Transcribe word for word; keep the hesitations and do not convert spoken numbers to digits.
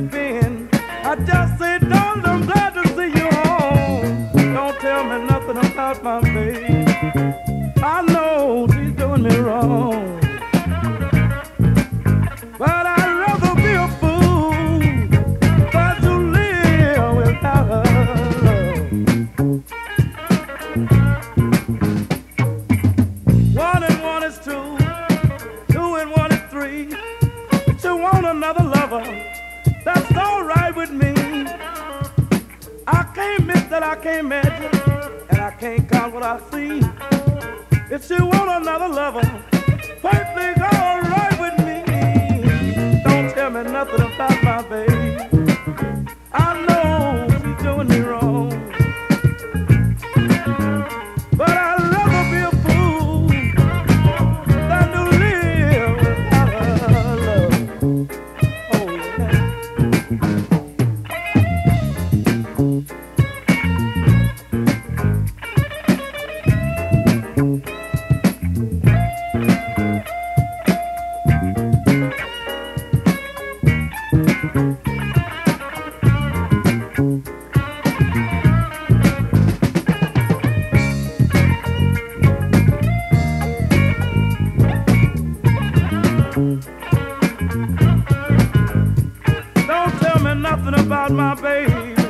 been? I just say, darling, I'm glad to see you home. Don't tell me nothing about my baby. I know she's doing me wrong, but I'd rather be a fool than to live without her love. One and one is two, two and one is three. But you want another lover, that's all right with me. I can't miss that, I can't measure, and I can't count what I see. If you want another lover, perfectly all right with me. Don't tell me nothing about my baby. I know she's doing me wrong, but I'd rather be a fool than to live without her love. Oh yeah. Don't tell me nothing about my baby.